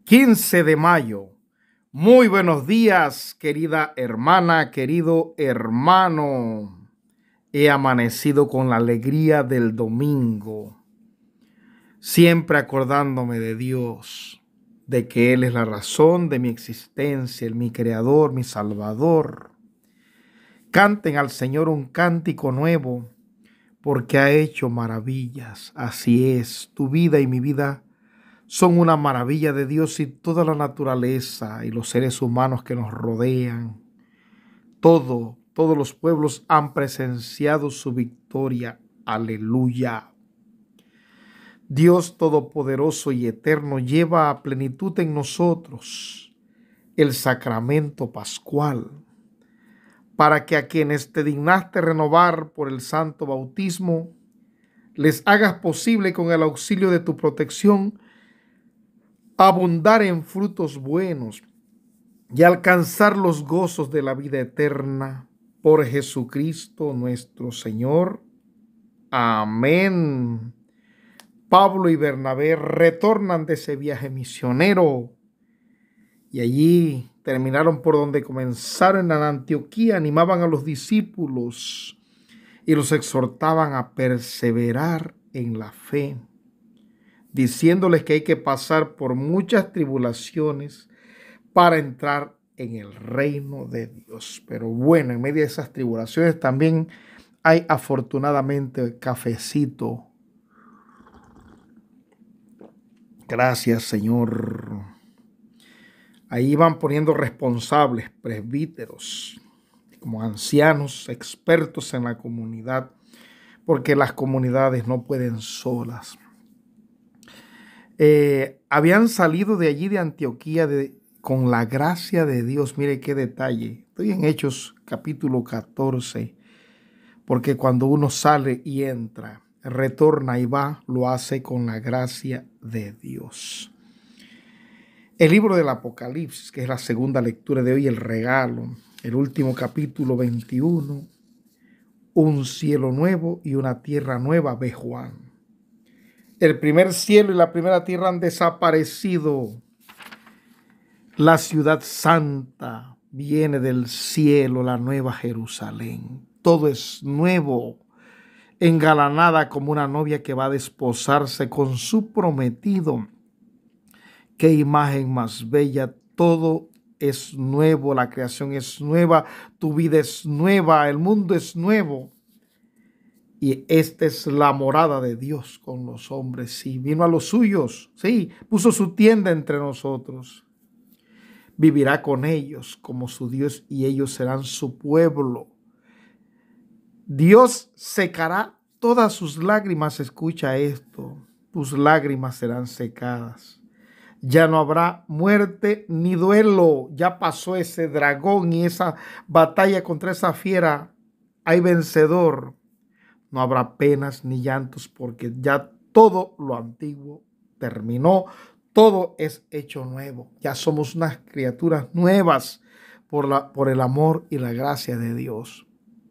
15 de mayo. Muy buenos días, querida hermana, querido hermano. He amanecido con la alegría del domingo, siempre acordándome de Dios, de que Él es la razón de mi existencia, mi creador, mi salvador. Canten al Señor un cántico nuevo, porque ha hecho maravillas. Así es, tu vida y mi vida son una maravilla de Dios, y toda la naturaleza y los seres humanos que nos rodean. Todos los pueblos han presenciado su victoria. Aleluya. Dios Todopoderoso y Eterno lleva a plenitud en nosotros el sacramento pascual, para que a quienes te dignaste renovar por el santo bautismo, les hagas posible con el auxilio de tu protección abundar en frutos buenos y alcanzar los gozos de la vida eterna por Jesucristo nuestro Señor. Amén. Pablo y Bernabé retornan de ese viaje misionero y allí terminaron por donde comenzaron, en Antioquía. Animaban a los discípulos y los exhortaban a perseverar en la fe, diciéndoles que hay que pasar por muchas tribulaciones para entrar en el reino de Dios. Pero bueno, en medio de esas tribulaciones también hay afortunadamente cafecito. Gracias, Señor. Ahí van poniendo responsables, presbíteros, como ancianos, expertos en la comunidad, porque las comunidades no pueden solas. Habían salido de allí de Antioquía con la gracia de Dios. Mire qué detalle. Estoy en Hechos capítulo 14, porque cuando uno sale y entra, retorna y va, lo hace con la gracia de Dios. El libro del Apocalipsis, que es la segunda lectura de hoy, el regalo, el último capítulo 21, un cielo nuevo y una tierra nueva, ve Juan. El primer cielo y la primera tierra han desaparecido. La ciudad santa viene del cielo, la nueva Jerusalén. Todo es nuevo, engalanada como una novia que va a desposarse con su prometido. Qué imagen más bella. Todo es nuevo, la creación es nueva, tu vida es nueva, el mundo es nuevo. Y esta es la morada de Dios con los hombres. Sí, vino a los suyos, sí, puso su tienda entre nosotros. Vivirá con ellos como su Dios y ellos serán su pueblo. Dios secará todas sus lágrimas. Escucha esto, tus lágrimas serán secadas. Ya no habrá muerte ni duelo. Ya pasó ese dragón y esa batalla contra esa fiera. Hay vencedor. No habrá penas ni llantos, porque ya todo lo antiguo terminó. Todo es hecho nuevo. Ya somos unas criaturas nuevas por el amor y la gracia de Dios.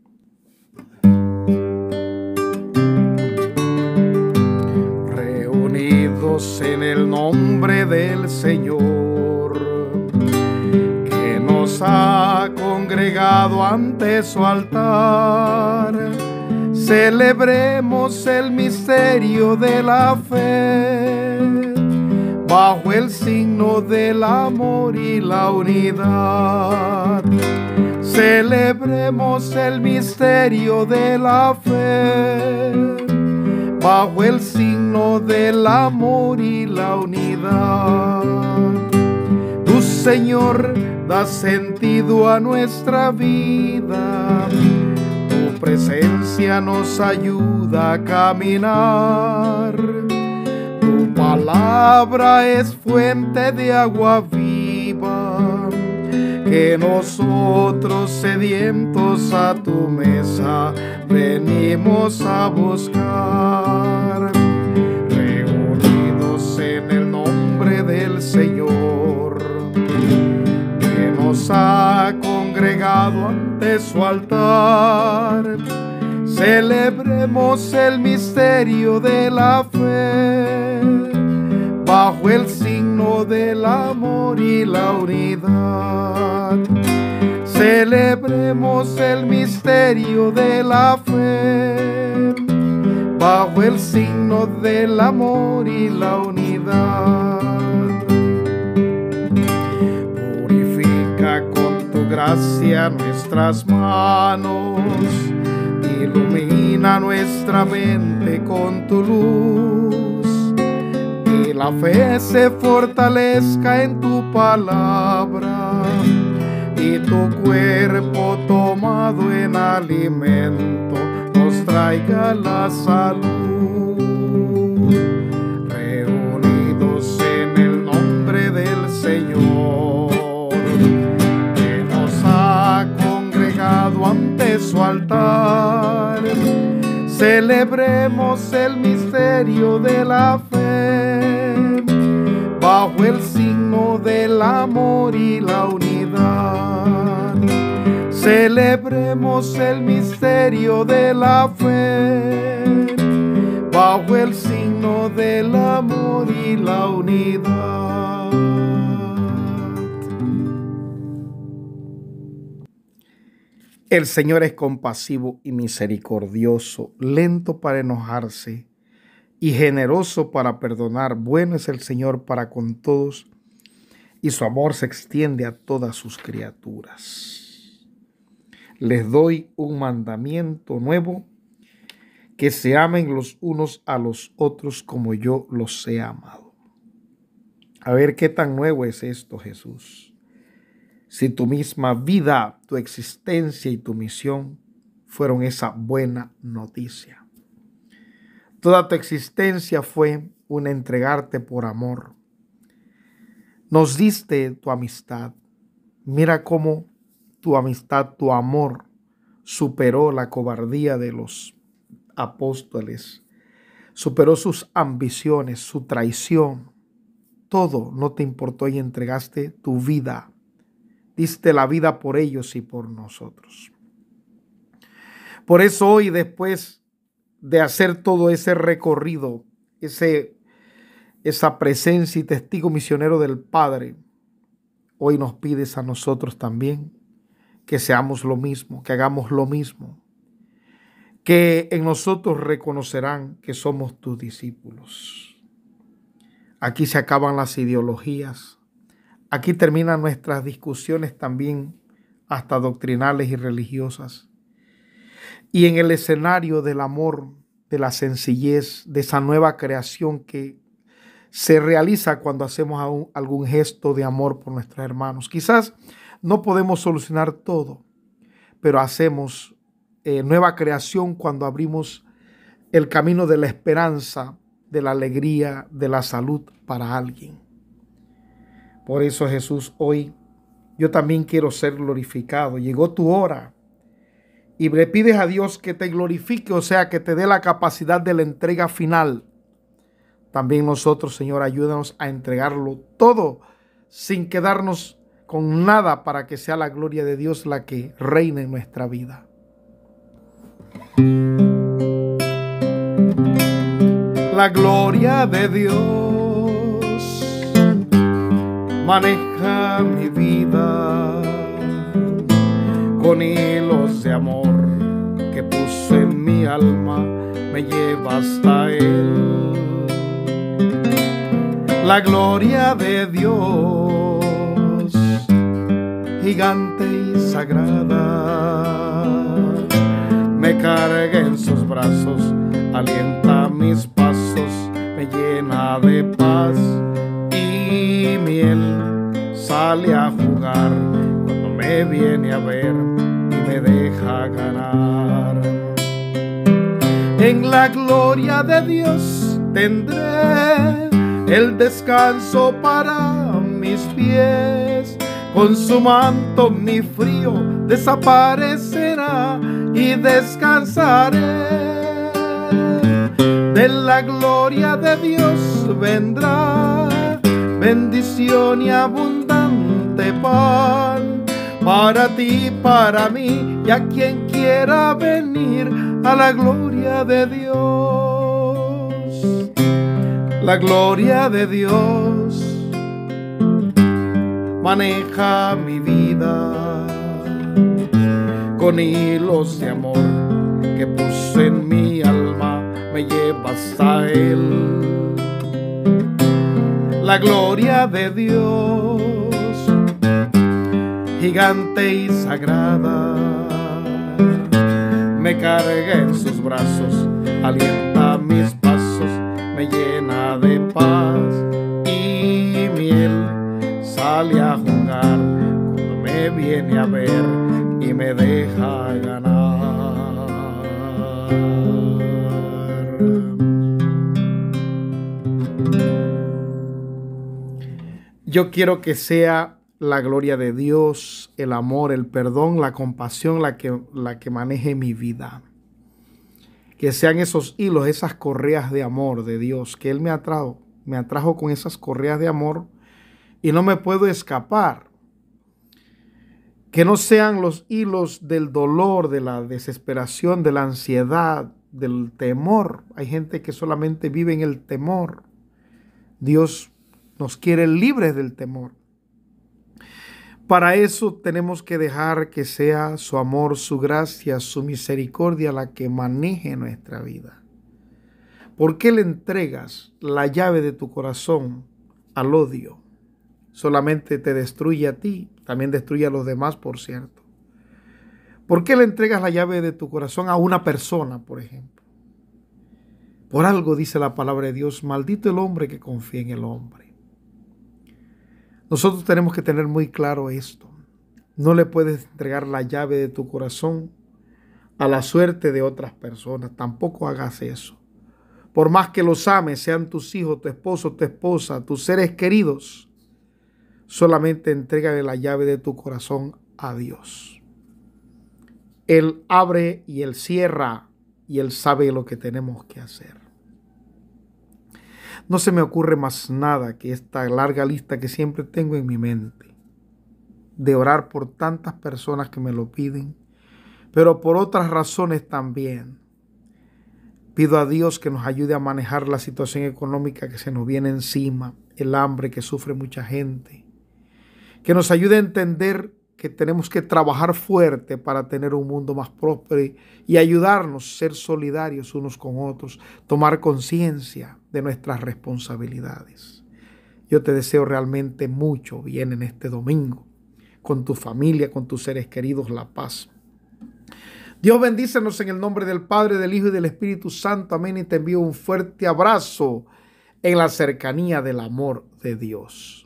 Reunidos en el nombre del Señor, que nos ha congregado ante su altar, celebremos el misterio de la fe, bajo el signo del amor y la unidad. Celebremos el misterio de la fe, bajo el signo del amor y la unidad. Tu Señor da sentido a nuestra vida. Tu presencia nos ayuda a caminar. Tu palabra es fuente de agua viva, que nosotros sedientos a tu mesa venimos a buscar. Reunidos en el nombre del Señor, que nos ha congregado ante su altar, celebremos el misterio de la fe, bajo el signo signo del amor y la unidad. Celebremos el misterio de la fe, bajo el signo del amor y la unidad. Purifica con tu gracia nuestras manos, ilumina nuestra mente con tu luz, que la fe se fortalezca en tu palabra y tu cuerpo tomado en alimento nos traiga la salud. Reunidos en el nombre del Señor, que nos ha congregado ante su altar, celebremos el misterio de la fe, bajo el signo del amor y la unidad. Celebremos el misterio de la fe, bajo el signo del amor y la unidad. El Señor es compasivo y misericordioso, lento para enojarse y generoso para perdonar. Bueno es el Señor para con todos, y su amor se extiende a todas sus criaturas. Les doy un mandamiento nuevo, que se amen los unos a los otros como yo los he amado. A ver qué tan nuevo es esto, Jesús. Si tu misma vida, tu existencia y tu misión fueron esa buena noticia. Toda tu existencia fue un entregarte por amor. Nos diste tu amistad. Mira cómo tu amistad, tu amor, superó la cobardía de los apóstoles, superó sus ambiciones, su traición. Todo no te importó y entregaste tu vida. Diste la vida por ellos y por nosotros. Por eso hoy, después de hacer todo ese recorrido, esa presencia y testigo misionero del Padre, hoy nos pides a nosotros también que seamos lo mismo, que hagamos lo mismo, que en nosotros reconocerán que somos tus discípulos. Aquí se acaban las ideologías, aquí terminan nuestras discusiones también, hasta doctrinales y religiosas. Y en el escenario del amor, de la sencillez, de esa nueva creación que se realiza cuando hacemos algún gesto de amor por nuestros hermanos. Quizás no podemos solucionar todo, pero hacemos nueva creación cuando abrimos el camino de la esperanza, de la alegría, de la salud para alguien. Por eso, Jesús, hoy yo también quiero ser glorificado. Llegó tu hora y le pides a Dios que te glorifique, o sea, que te dé la capacidad de la entrega final. También nosotros, Señor, ayúdanos a entregarlo todo sin quedarnos con nada, para que sea la gloria de Dios la que reine en nuestra vida. La gloria de Dios maneja mi vida con hilos de amor que puso en mi alma, me lleva hasta Él. La gloria de Dios, gigante y sagrada, me carga en sus brazos, alienta mis pasos, me llena de paz y miel. Sale a jugar cuando me viene a ver y me deja ganar. En la gloria de Dios tendré el descanso para mis pies. Con su manto mi frío desaparecerá y descansaré. De la gloria de Dios vendrá bendición y abundante pan para ti y para mí y a quien quiera venir a la gloria de Dios. La gloria de Dios maneja mi vida con hilos de amor que puse en mi alma, me llevas a Él. La gloria de Dios, gigante y sagrada, me carga en sus brazos, alienta mis pasos, me llena de paz y miel. Sale a jugar cuando me viene a ver y me deja ganar. Yo quiero que sea la gloria de Dios, el amor, el perdón, la compasión la que maneje mi vida. Que sean esos hilos, esas correas de amor de Dios que Él me atrajo con esas correas de amor y no me puedo escapar. Que no sean los hilos del dolor, de la desesperación, de la ansiedad, del temor. Hay gente que solamente vive en el temor. Dios nos quiere libres del temor. Para eso tenemos que dejar que sea su amor, su gracia, su misericordia la que maneje nuestra vida. ¿Por qué le entregas la llave de tu corazón al odio? Solamente te destruye a ti, también destruye a los demás, por cierto. ¿Por qué le entregas la llave de tu corazón a una persona, por ejemplo? Por algo dice la palabra de Dios, maldito el hombre que confía en el hombre. Nosotros tenemos que tener muy claro esto. No le puedes entregar la llave de tu corazón a la suerte de otras personas. Tampoco hagas eso. Por más que los ames, sean tus hijos, tu esposo, tu esposa, tus seres queridos, solamente entrégale la llave de tu corazón a Dios. Él abre y Él cierra y Él sabe lo que tenemos que hacer. No se me ocurre más nada que esta larga lista que siempre tengo en mi mente, de orar por tantas personas que me lo piden, pero por otras razones también. Pido a Dios que nos ayude a manejar la situación económica que se nos viene encima, el hambre que sufre mucha gente, que nos ayude a entender que tenemos que trabajar fuerte para tener un mundo más próspero y ayudarnos, ser solidarios unos con otros, tomar conciencia de nuestras responsabilidades. Yo te deseo realmente mucho bien en este domingo, con tu familia, con tus seres queridos, la paz. Dios bendícenos en el nombre del Padre, del Hijo y del Espíritu Santo. Amén. Y te envío un fuerte abrazo en la cercanía del amor de Dios.